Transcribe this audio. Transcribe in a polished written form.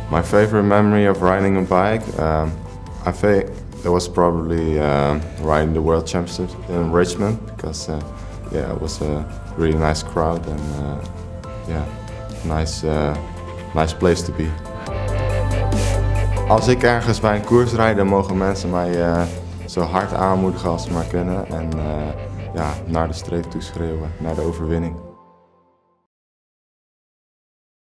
My favorite memory of riding a bike, I think that was probably riding the World Championships in Richmond, because yeah, it was a really nice crowd and yeah, nice place to be. Als ik ergens bij een koers rijd, dan mogen mensen mij zo hard aanmoedigen als ze maar kunnen en ja, naar de streep toe schreeuwen, naar de overwinning.